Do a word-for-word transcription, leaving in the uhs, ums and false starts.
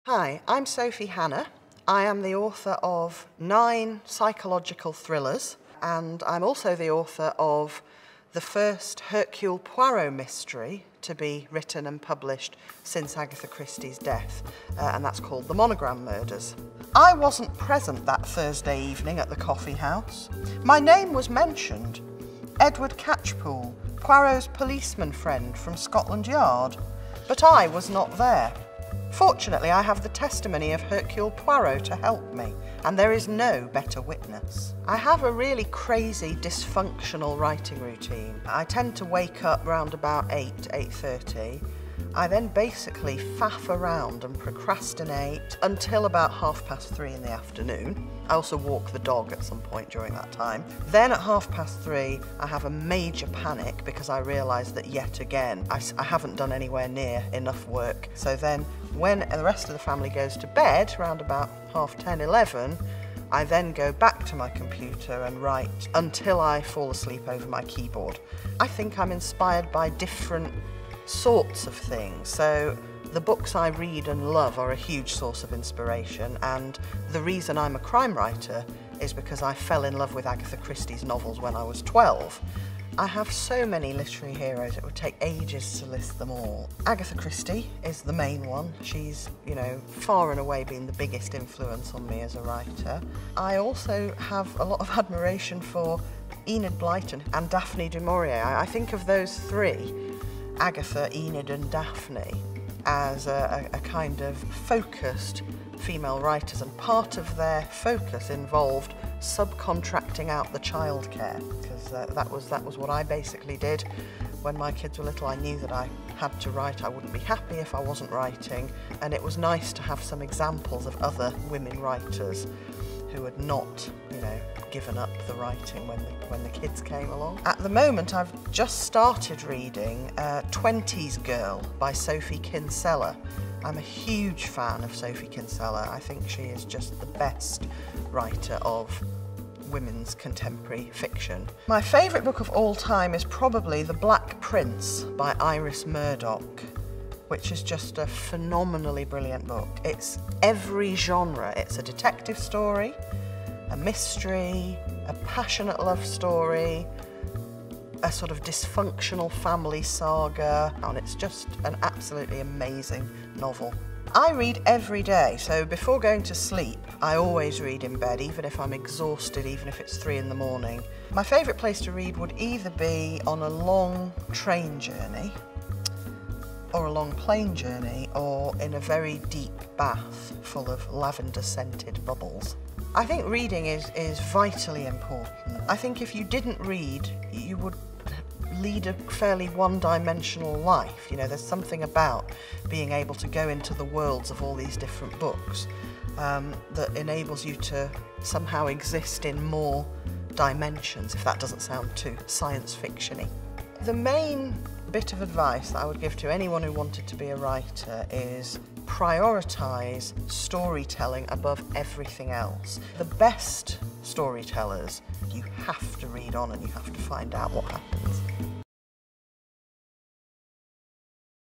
Hi, I'm Sophie Hannah. I am the author of nine psychological thrillers, and I'm also the author of the first Hercule Poirot mystery to be written and published since Agatha Christie's death, uh, and that's called The Monogram Murders. I wasn't present that Thursday evening at the coffee house. My name was mentioned. Edward Catchpool, Poirot's policeman friend from Scotland Yard, but I was not there. Fortunately, I have the testimony of Hercule Poirot to help me, and there is no better witness. I have a really crazy, dysfunctional writing routine. I tend to wake up round about eight, eight thirty. I then basically faff around and procrastinate until about half past three in the afternoon. I also walk the dog at some point during that time. Then at half past three, I have a major panic because I realise that yet again, I, I haven't done anywhere near enough work. So then when the rest of the family goes to bed, around about half ten, eleven, I then go back to my computer and write until I fall asleep over my keyboard. I think I'm inspired by different sorts of things. So the books I read and love are a huge source of inspiration, and the reason I'm a crime writer is because I fell in love with Agatha Christie's novels when I was twelve. I have so many literary heroes, it would take ages to list them all. Agatha Christie is the main one. She's, you know, far and away been the biggest influence on me as a writer. I also have a lot of admiration for Enid Blyton and Daphne du Maurier. I, I think of those three, Agatha, Enid and Daphne, as a, a, a kind of focused female writers, and part of their focus involved subcontracting out the childcare, because uh, that was that was what I basically did when my kids were little. I knew that I had to write. I wouldn't be happy if I wasn't writing, and it was nice to have some examples of other women writers who had not, you know, given up the writing when the, when the kids came along. At the moment, I've just started reading uh, twenties Girl by Sophie Kinsella. I'm a huge fan of Sophie Kinsella. I think she is just the best writer of women's contemporary fiction. My favourite book of all time is probably The Black Prince by Iris Murdoch, which is just a phenomenally brilliant book. It's every genre. It's a detective story, a mystery, a passionate love story, a sort of dysfunctional family saga, and it's just an absolutely amazing novel. I read every day, so before going to sleep, I always read in bed, even if I'm exhausted, even if it's three in the morning. My favourite place to read would either be on a long train journey, or a long plane journey, or in a very deep bath full of lavender-scented bubbles. I think reading is, is vitally important. I think if you didn't read, you would lead a fairly one-dimensional life. You know, there's something about being able to go into the worlds of all these different books um, that enables you to somehow exist in more dimensions, if that doesn't sound too science fiction-y. The main bit of advice that I would give to anyone who wanted to be a writer is prioritise storytelling above everything else. The best storytellers, you have to read on and you have to find out what happens.